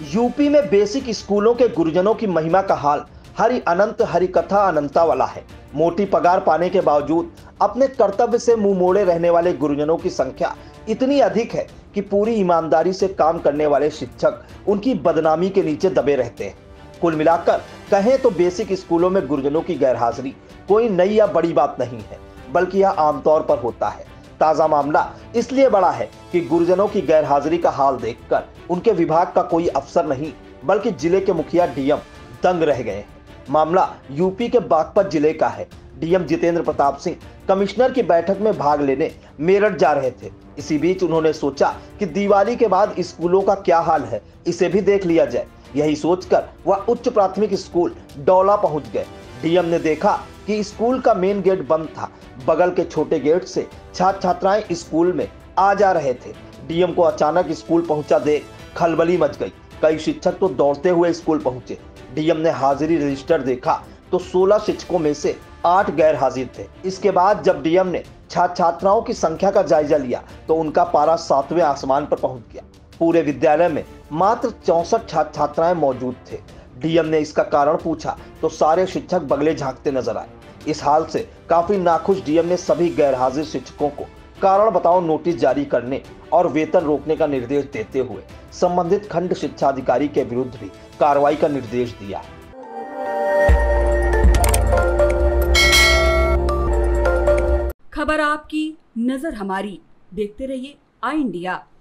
UP में basic स्कूलों के गुरुजनों की महिमा का हाल हरि अनंत हरि कथा अनंता वाला है। मोटी पगार पाने के बावजूद अपने कर्तव्य से मुंह मोड़े रहने वाले गुरुजनों की संख्या इतनी अधिक है कि पूरी ईमानदारी से काम करने वाले शिक्षक उनकी बदनामी के नीचे दबे रहते हैं। कुल मिलाकर कहें तो बेसिक स्कूलों में गुरुजनों की गैरहाजिरी कोई नई या बड़ी बात नहीं है, बल्कि यह आमतौर पर होता है। ताजा मामला इसलिए बड़ा है कि गुरुजनों की गैरहाजिरी का हाल देखकर उनके विभाग का कोई अफसर नहीं, बल्कि जिले के मुखिया डीएम दंग रह गए हैं। मामला यूपी के बागपत जिले का है। डीएम जितेंद्र प्रताप सिंह कमिश्नर की बैठक में भाग लेने मेरठ जा रहे थे। इसी बीच उन्होंने सोचा कि दिवाली के बाद स्कूलों का क्या हाल है, इसे भी देख लिया जाए। यही सोचकर वह उच्च प्राथमिक स्कूल डौला पहुंच गए। डीएम ने देखा कि स्कूल का मेन गेट बंद था। बगल के छोटे गेट से छात्र छात्राएं स्कूल में आ जा रहे थे। डीएम को अचानक स्कूल पहुंचा देख खलबली मच गई। कई शिक्षक तो दौड़ते हुए स्कूल पहुंचे। डीएम ने हाजिरी रजिस्टर देखा तो 16 शिक्षकों में से 8 गैर हाजिर थे। इसके बाद जब डीएम ने छात्र छात्राओं की संख्या का जायजा लिया तो उनका पारा 7वें आसमान पर पहुंच गया। पूरे विद्यालय में मात्र 64 छात्र छात्राएं मौजूद थे। डीएम ने इसका कारण पूछा तो सारे शिक्षक बगले झांकते नजर आए। इस हाल से काफी नाखुश डीएम ने सभी गैर हाजिर शिक्षकों को कारण बताओ नोटिस जारी करने और वेतन रोकने का निर्देश देते हुए संबंधित खंड शिक्षा अधिकारी के विरुद्ध भी कार्रवाई का निर्देश दिया है। खबर आपकी, नजर हमारी। देखते रहिए आई इंडिया।